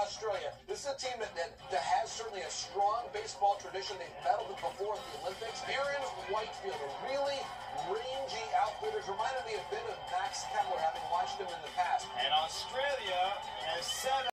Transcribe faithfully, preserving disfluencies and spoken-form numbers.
Australia. This is a team that, that, that has certainly a strong baseball tradition. They've battled it before at the Olympics. Aaron Whitefield, a really rangy outfitter, reminded me a bit of Max Kepler, having watched him in the past. And Australia has set